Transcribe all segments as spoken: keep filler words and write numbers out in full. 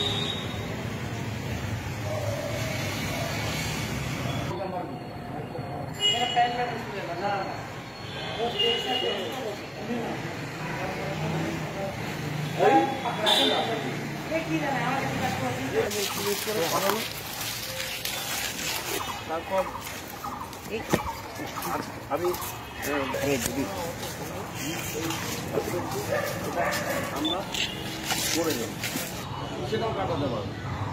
তারপর আমি আমরা করে নেব, সেটাও কাটাতে পারবো।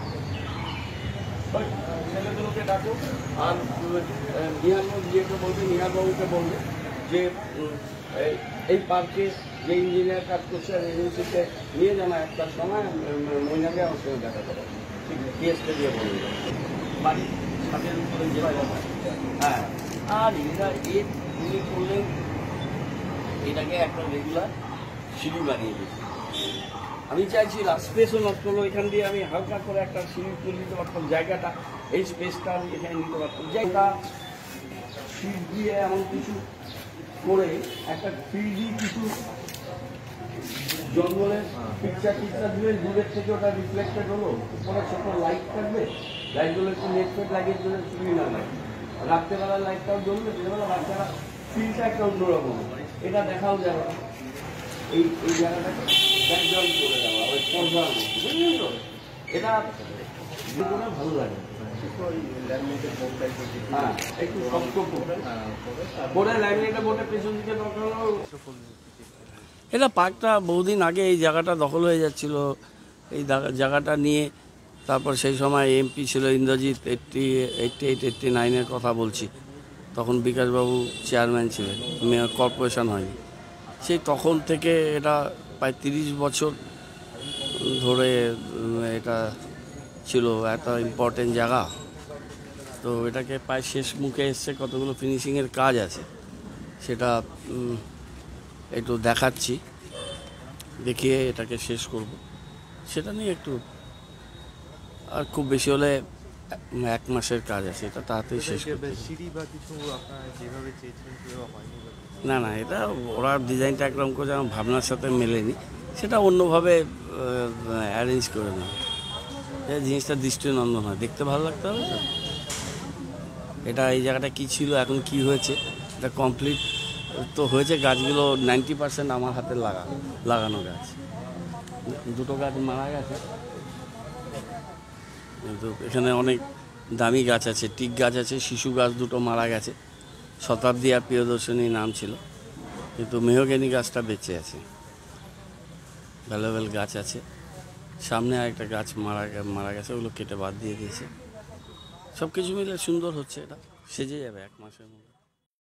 ছেলেগুলোকে ডাকো, আর নিহার বিয়েকে বলবে, নিহারবাবুকে বলবে যে এই পার্কে যে ইঞ্জিনিয়ার কাজ করছে আর এজেন্সিতে নিয়ে জানা একটার সময় মহিলাকে আমার সঙ্গে দেখা করে, ঠিক টিএসকে দিয়ে বলবে বাড়ির ছাদের উপরে যে হ্যাঁ। আর এরা এর উনি করলেন এটাকে একটা রেগুলার সিঁড়ি বানিয়ে দিয়েছে। আমি চাইছি স্পেসও নষ্ট হলো, এখান দিয়ে আমি হালকা করে একটা সিঁড়ি তুলে নিতে পারতাম, জায়গাটা এই স্পেসটা আমি এখানে নিতে পারতাম। জায়গা সিঁড়ি দিয়ে এমন কিছু করে একটা থ্রি ডি কিছু জঙ্গলের পিকচার টিকচার দিলে দূরের থেকে ওটা রিফ্লেক্টেড হলো, উপরে ছোট লাইট থাকবে, লাইটগুলো একটু নেট ফেট লাগিয়ে দিলে ছবি না লাগে, রাত্রেবেলার লাইটটাও জ্বলবে, সেবেলা বাচ্চারা ফিলটা একটা অন্যরকম, এটা দেখাও যাবে। এই এই জায়গাটাকে ব্যাকগ্রাউন্ড করে দেওয়া ওই পর্দার মতো, বুঝলেন তো? এটা ভালো লাগে। হ্যাঁ, একটু শক্ত করে ল্যামিনেটের বোর্ডে পেছন দিকে দরকার হলো। এটা পার্কটা বহুদিন আগে এই জায়গাটা দখল হয়ে যাচ্ছিল, এই জায়গাটা নিয়ে তারপর সেই সময় এমপি ছিল Indrajit, eighty eighty eight eighty নাইনের কথা বলছি, তখন বিকাশবাবু চেয়ারম্যান ছিলেন, মেয়র কর্পোরেশন হয়নি। সেই তখন থেকে এটা প্রায় তিরিশ বছর ধরে এটা ছিল এত ইম্পর্টেন্ট জায়গা। তো এটাকে প্রায় শেষ মুখে এসছে, কতগুলো ফিনিশিংয়ের কাজ আছে, সেটা একটু দেখাচ্ছি, দেখিয়ে এটাকে শেষ করব। সেটা নিয়ে একটু আর খুব বেশি হলে এক মাসের কাজ আছে, এটা তাড়াতাড়ি শেষ করতে। না না, এটা ওরা ডিজাইনটা একরকম করে আমার ভাবনার সাথে মেলেনি, সেটা অন্যভাবে অ্যারেঞ্জ করে নেয়, জিনিসটা দৃষ্টিনন্দন হয়, দেখতে ভালো লাগতে হবে। তো এটা এই জায়গাটা কী ছিল, এখন কি হয়েছে, এটা কমপ্লিট তো হয়েছে। গাছগুলো নাইনটি পার্সেন্ট আমার হাতে লাগা লাগানো গাছ, দুটো গাছ মারা গেছে, কিন্তু এখানে অনেক দামি গাছ আছে, টিক গাছ আছে, শিশু গাছ দুটো মারা গেছে, শতাব্দী আর প্রিয়দর্শনী নাম ছিল, কিন্তু মেহগনি গাছটা বেঁচে আছে, ভ্যালুয়েবল গাছ আছে। সামনে আরেকটা গাছ মারা মারা গেছে, ওগুলো কেটে বাদ দিয়ে দিয়েছে। সব কিছু মিলে সুন্দর হচ্ছে, এটা সেজে যাবে এক মাসের মধ্যে।